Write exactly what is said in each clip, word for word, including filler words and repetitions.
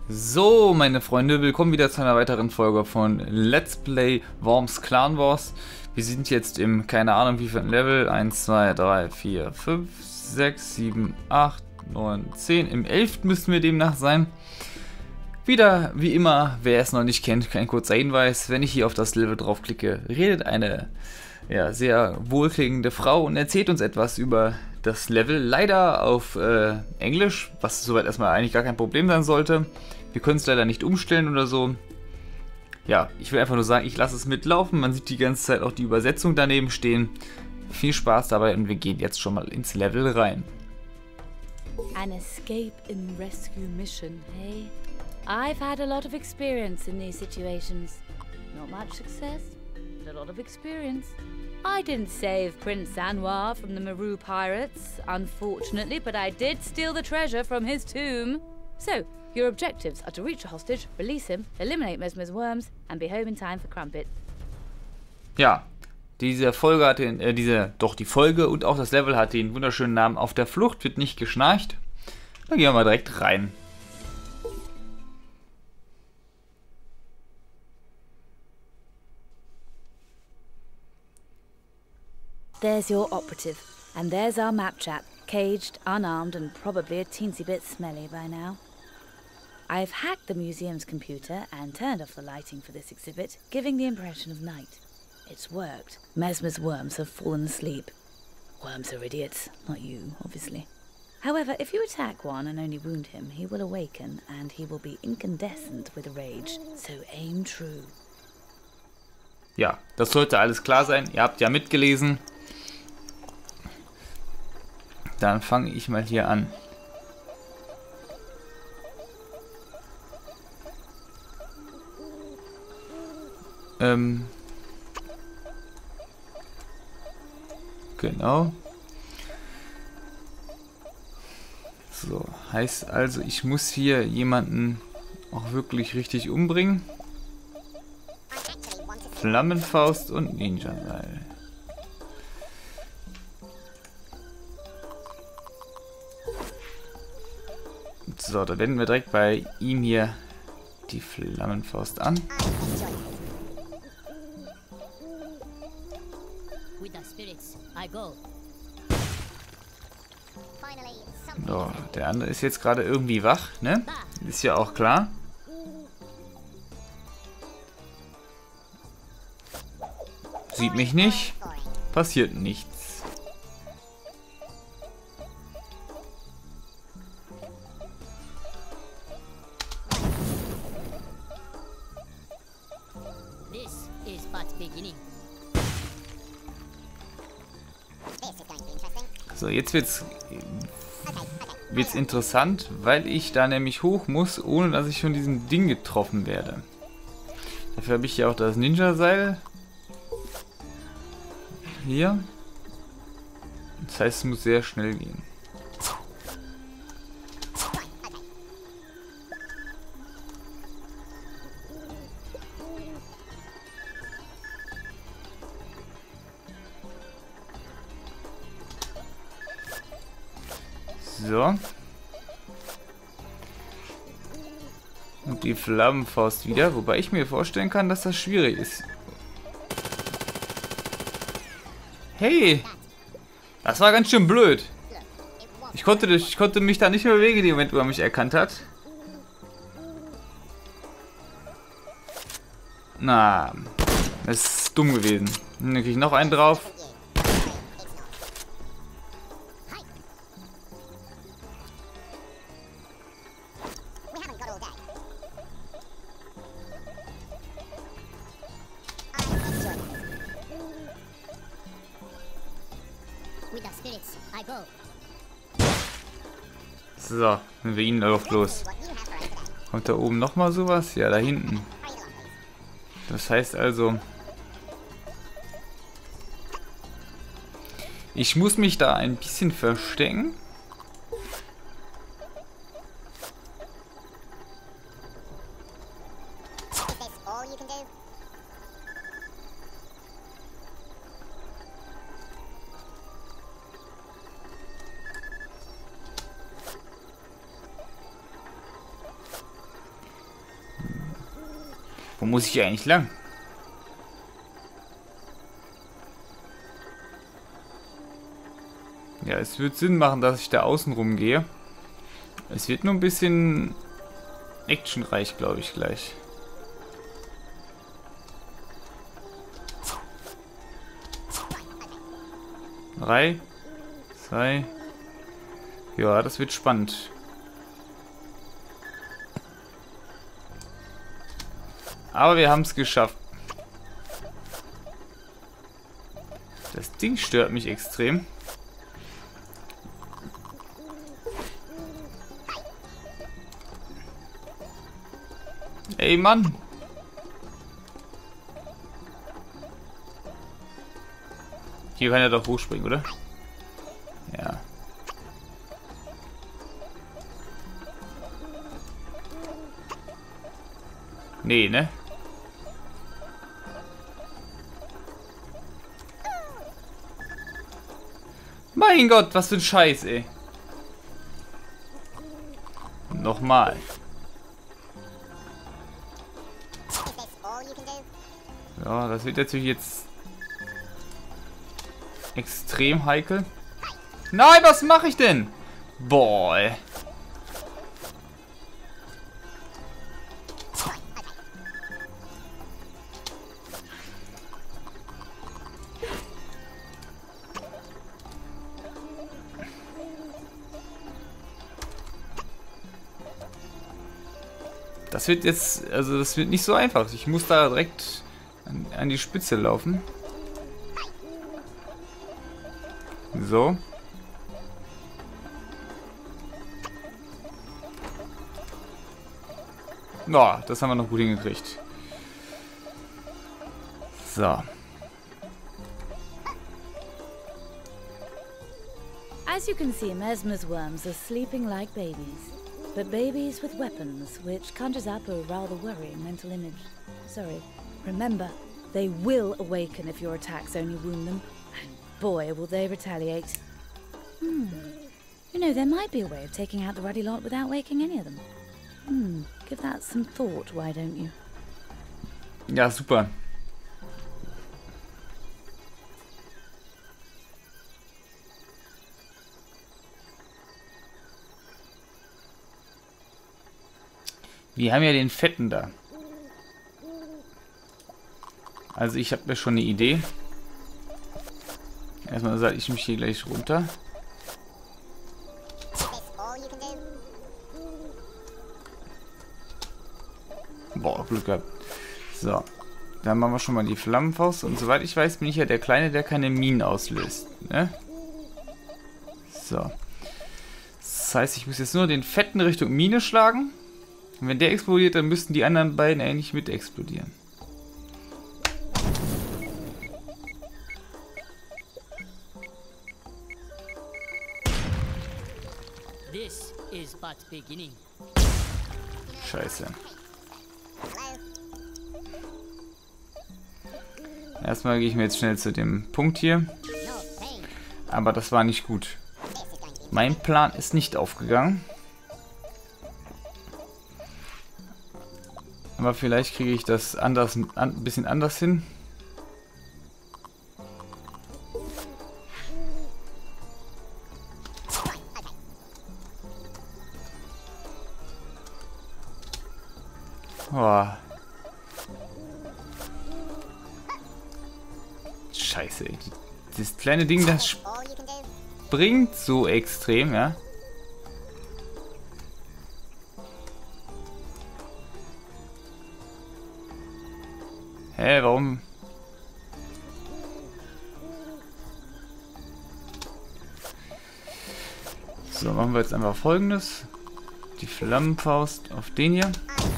So, meine Freunde, willkommen wieder zu einer weiteren Folge von Let's Play Worms Clan Wars. Wir sind jetzt im, keine Ahnung wie viel Level, eins, zwei, drei, vier, fünf, sechs, sieben, acht, neun, zehn, im elften müssten wir demnach sein. Wieder, wie immer, wer es noch nicht kennt, kein kurzer Hinweis, wenn ich hier auf das Level draufklicke, redet eine ja, sehr wohlklingende Frau und erzählt uns etwas über das Level, leider auf äh, Englisch, was soweit erstmal eigentlich gar kein Problem sein sollte. Wir können es leider nicht umstellen oder so. Ja, ich will einfach nur sagen, ich lasse es mitlaufen. Man sieht die ganze Zeit auch die Übersetzung daneben stehen. Viel Spaß dabei und wir gehen jetzt schon mal ins Level rein. An escape and rescue mission, hey? I've had a lot of experience in these situations. Not much success, but a lot of experience. I didn't save Prince Anwar from the Maru pirates, unfortunately, but I did steal the treasure from his tomb. So, your objectives are to reach a hostage, release him, eliminate Mesmer's worms, and be home in time for Crumpet. Ja, diese Folge hat den, äh, diese, doch die Folge und auch das Level hat den wunderschönen Namen Auf der Flucht, wird nicht geschnarcht. Dann gehen wir mal direkt rein. There's your operative, and there's our map chap, caged, unarmed, and probably a teensy bit smelly by now. I've hacked the museum's computer and turned off the lighting for this exhibit, giving the impression of night. It's worked. Mesmer's worms have fallen asleep. Worms are idiots, not you, obviously. However, if you attack one and only wound him, he will awaken, and he will be incandescent with rage, so aim true. Ja, das sollte alles klar sein. Ihr habt ja mitgelesen. Dann fange ich mal hier an. Ähm. Genau. So, heißt also, ich muss hier jemanden auch wirklich richtig umbringen. Flammenfaust und Ninja-Seil. So, da wenden wir direkt bei ihm hier die Flammenfaust an. So, der andere ist jetzt gerade irgendwie wach, ne? Ist ja auch klar. Sieht mich nicht. Passiert nichts. So, jetzt wird's, wird's interessant, weil ich da nämlich hoch muss, ohne dass ich von diesem Ding getroffen werde. Dafür habe ich ja auch das Ninja-Seil. Hier. Das heißt, es muss sehr schnell gehen. So. Und die Flammenfaust wieder, wobei ich mir vorstellen kann, dass das schwierig ist. Hey! Das war ganz schön blöd. Ich konnte, ich konnte mich da nicht mehr bewegen, in dem Moment, wo er mich erkannt hat. Na, das ist dumm gewesen. Dann kriege ich noch einen drauf. So, sind wir ihn drauf los. Kommt da oben nochmal sowas? Ja, da hinten. Das heißt also, ich muss mich da ein bisschen verstecken. Wo muss ich hier eigentlich lang? Ja, es wird Sinn machen, dass ich da außen rumgehe. Es wird nur ein bisschen actionreich, glaube ich, gleich. Drei, zwei. Ja, das wird spannend. Aber wir haben es geschafft. Das Ding stört mich extrem. Ey, Mann! Hier kann er doch hochspringen, oder? Ja. Nee, ne? Mein Gott, was für ein Scheiß, ey. Nochmal. Ja, das wird natürlich jetzt extrem heikel. Nein, was mache ich denn? Boah. Das wird jetzt, also das wird nicht so einfach. Ich muss da direkt an, an die Spitze laufen. So. Ja, das haben wir noch gut hingekriegt. So. As you can see, Mesmer's worms are sleeping like babies. But babies with weapons, which conjures up a rather worrying mental image. Sorry. Remember, they will awaken if your attacks only wound them. And boy, will they retaliate. Hmm. You know, there might be a way of taking out the ruddy lot without waking any of them. Hmm. Give that some thought, why don't you? Ja, super. Wir haben ja den Fetten da. Also ich habe mir schon eine Idee. Erstmal sage ich mich hier gleich runter. Boah, Glück gehabt. So. Dann machen wir schon mal die Flammenfaust. Und soweit ich weiß, bin ich ja der Kleine, der keine Minen auslöst. Ne? So. Das heißt, ich muss jetzt nur den Fetten Richtung Mine schlagen. Und wenn der explodiert, dann müssten die anderen beiden eigentlich mit explodieren. This is but beginning. Scheiße. Erstmal gehe ich mir jetzt schnell zu dem Punkt hier. Aber das war nicht gut. Mein Plan ist nicht aufgegangen. Aber vielleicht kriege ich das anders, ein an, bisschen anders hin. Oh. Scheiße, ey. Das kleine Ding, das springt so extrem, ja. Hä, warum? So, machen wir jetzt einfach Folgendes. Die Flammenfaust auf den hier.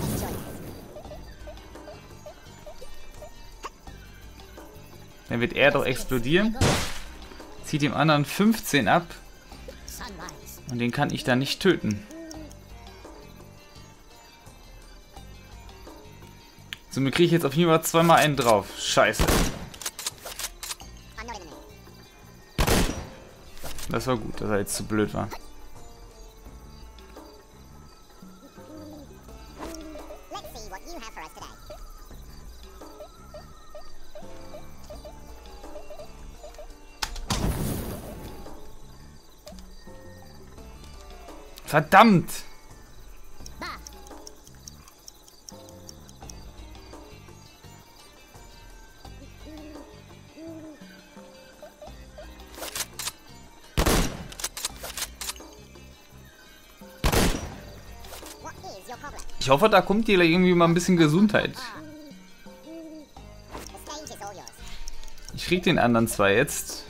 Dann wird er doch explodieren. Zieht dem anderen fünfzehn ab. Und den kann ich dann nicht töten. Somit kriege ich jetzt auf jeden Fall zweimal einen drauf. Scheiße. Das war gut, dass er jetzt zu blöd war. Verdammt! Ich hoffe, da kommt hier irgendwie mal ein bisschen Gesundheit. Ich krieg den anderen zwei jetzt.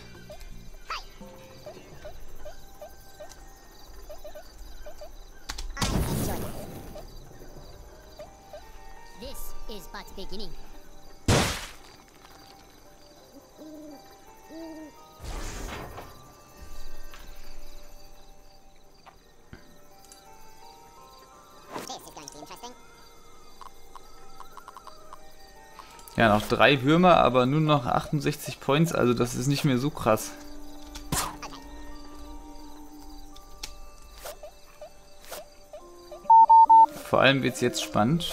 This is but beginning. Ja, noch drei Würmer, aber nur noch achtundsechzig Points, also das ist nicht mehr so krass. Vor allem wird es jetzt spannend.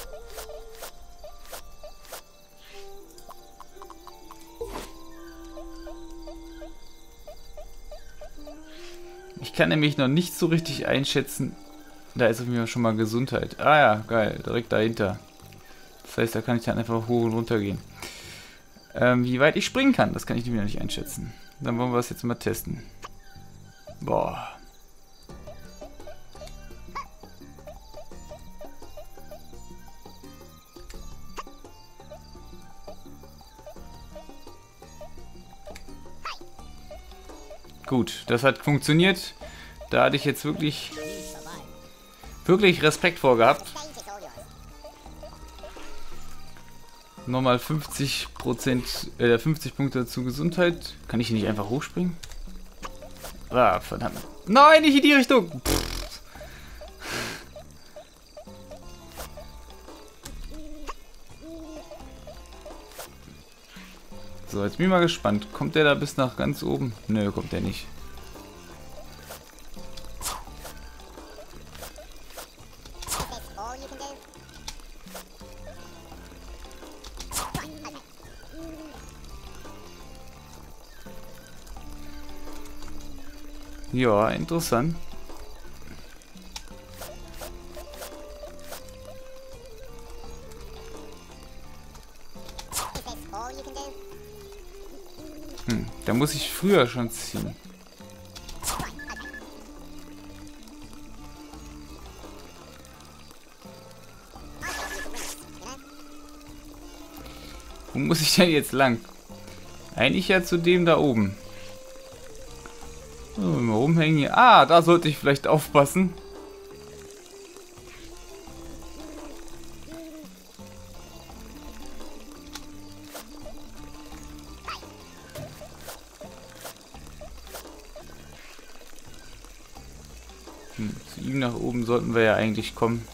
Ich kann nämlich noch nicht so richtig einschätzen. Da ist auf jeden Fall schon mal Gesundheit. Ah ja, geil, direkt dahinter. Das heißt, da kann ich dann einfach hoch und runter gehen. Ähm, wie weit ich springen kann, das kann ich nämlich noch nicht einschätzen. Dann wollen wir es jetzt mal testen. Boah. Gut, das hat funktioniert. Da hatte ich jetzt wirklich, wirklich Respekt vor gehabt. Nochmal fünfzig Prozent, äh, fünfzig Punkte zu Gesundheit. Kann ich hier nicht einfach hochspringen? Ah, verdammt. Nein, nicht in die Richtung! Pff. So, jetzt bin ich mal gespannt. Kommt der da bis nach ganz oben? Nö, kommt der nicht. Ja, interessant. Hm, da muss ich früher schon ziehen. Wo muss ich denn jetzt lang? Eigentlich ja zu dem da oben. So, mal rumhängen hier. Ah, da sollte ich vielleicht aufpassen. Hm, zu ihm nach oben sollten wir ja eigentlich kommen.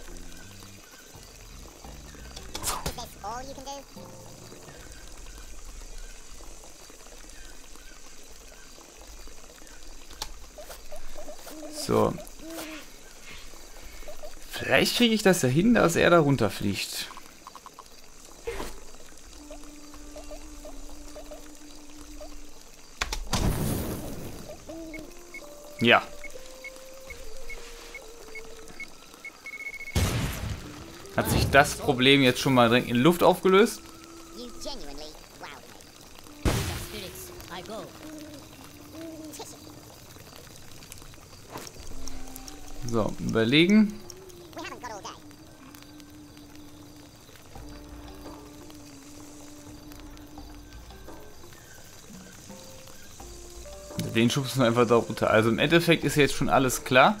So. Vielleicht kriege ich das ja hin, dass er da runterfliegt. Ja. Hat sich das Problem jetzt schon mal direkt in Luft aufgelöst? So, überlegen. Den schubsen wir einfach da runter. Also im Endeffekt ist jetzt schon alles klar.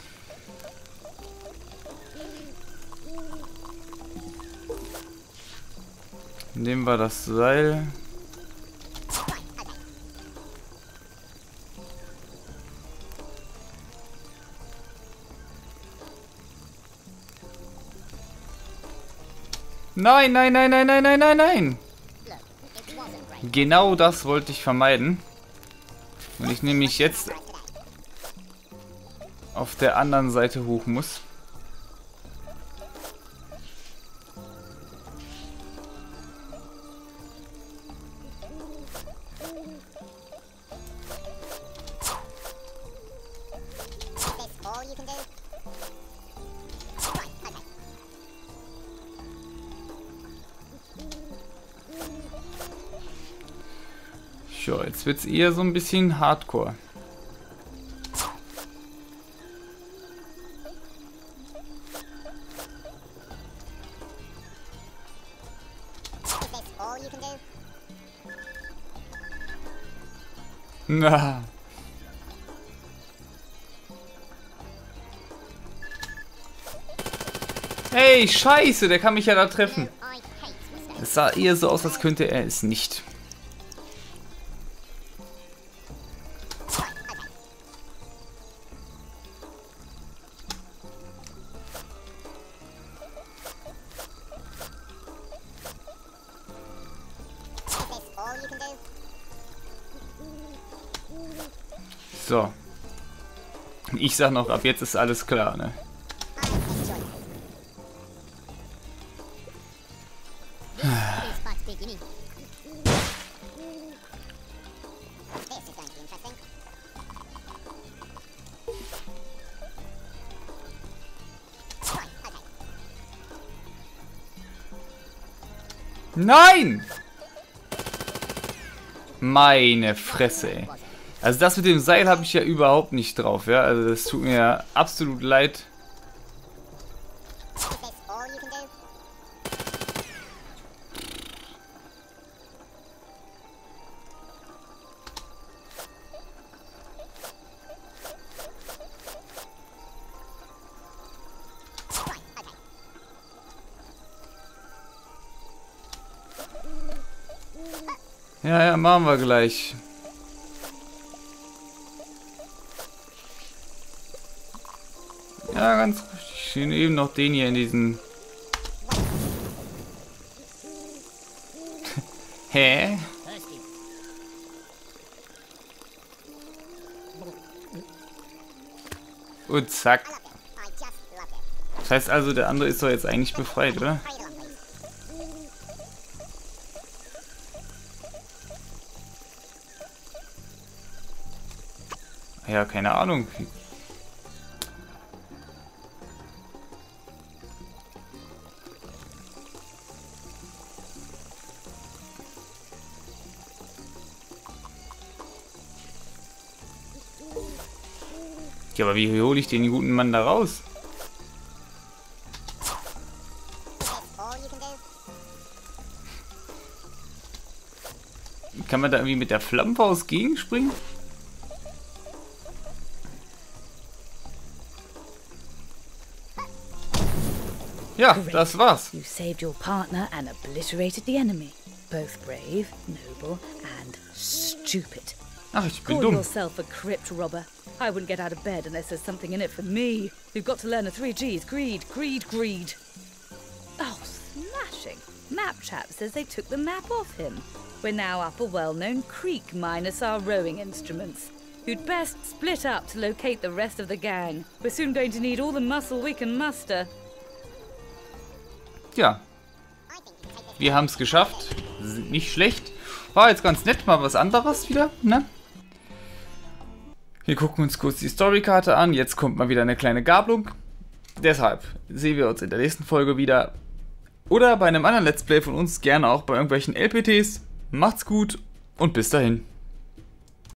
Nehmen wir das Seil. Nein, nein, nein, nein, nein, nein, nein, nein. Genau das wollte ich vermeiden. Wenn ich nämlich jetzt auf der anderen Seite hoch muss. Tja, jetzt wird es eher so ein bisschen Hardcore. Na. Hey, scheiße, der kann mich ja da treffen. Es sah eher so aus, als könnte er es nicht. So. Ich sag noch, ab jetzt ist alles klar, ne? Nein! Meine Fresse, ey. Also das mit dem Seil habe ich ja überhaupt nicht drauf, ja. Also das tut mir ja absolut leid. Ja, ja, machen wir gleich. Ja, ganz richtig. Ich sehe eben noch den hier in diesen... Hä? Und zack. Das heißt also, der andere ist doch jetzt eigentlich befreit, oder? Ja, keine Ahnung. Ja, aber wie hole ich den guten Mann da raus? Kann man da irgendwie mit der Flammenfaust gegenspringen? Ja, das war's. You saved your partner and obliterated the enemy. Both brave, noble and stupid. Ach, ich bin Call dumm. yourself a crypt robber. I wouldn't get out of bed unless there's something in it for me. You've got to learn the three G's. Greed, greed, greed. Oh, smashing. Mapchap says they took the map off him. We're now up a well-known creek minus our rowing instruments. You'd best split up to locate the rest of the gang. We're soon going to need all the muscle we can muster. Ja. Wir haben es geschafft. Nicht schlecht. War jetzt ganz nett, mal was anderes wieder, ne? Wir gucken uns kurz die Storykarte an. Jetzt kommt mal wieder eine kleine Gabelung. Deshalb sehen wir uns in der nächsten Folge wieder. Oder bei einem anderen Let's Play von uns, gerne auch bei irgendwelchen L P Ts. Macht's gut und bis dahin.